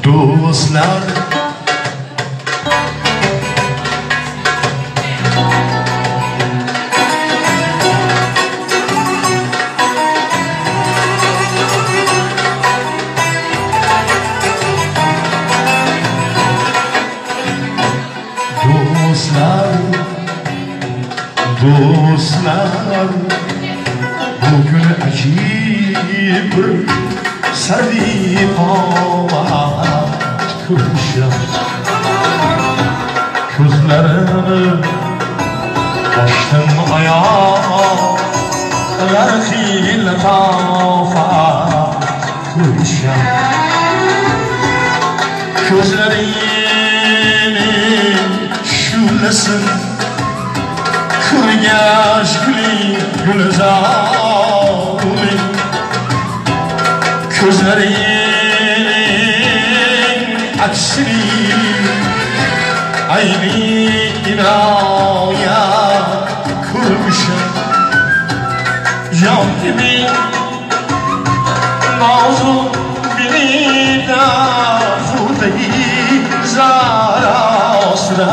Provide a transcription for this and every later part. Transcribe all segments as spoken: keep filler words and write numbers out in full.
Dostlar Dostlar Dostlar Bugün acib bir sarviqomat ko'rishim ko'zlarini ochdim oyoqlar xil tofat ko'rishim ko'zlarini shu'lasin ko'rgach guli gulzori ko'zlaring aksini ayni inoyat ko'rmishim jon gibi mavzum bilida xuddi zarosida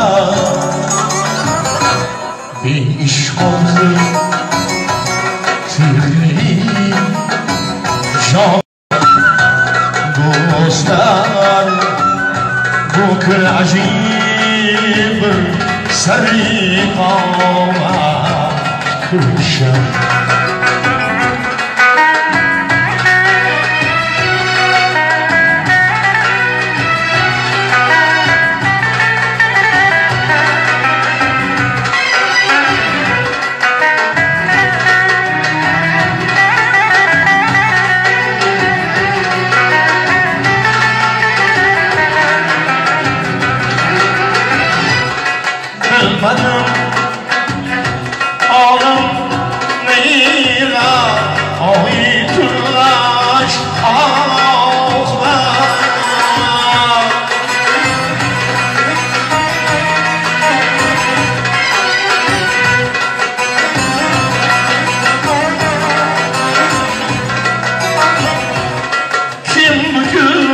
beishqo'zi tirli jon Dostlar bugün acib sarviqomat ko'rishim bilmadim olim neyla oyitulash oqbat kim bugün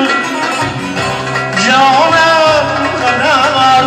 canım kadar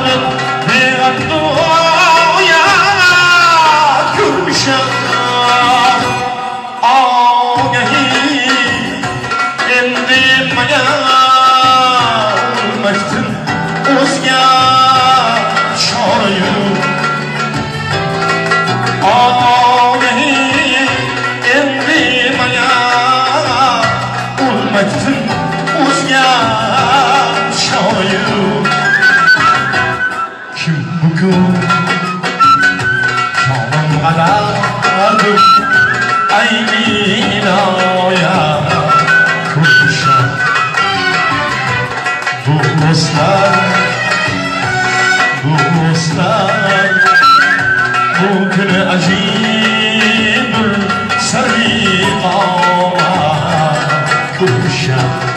Kim bugün canım kadardır aynı inoyat ko'rishim Dostlar Dostlar bugün acib bir sarviqomat ko'rishim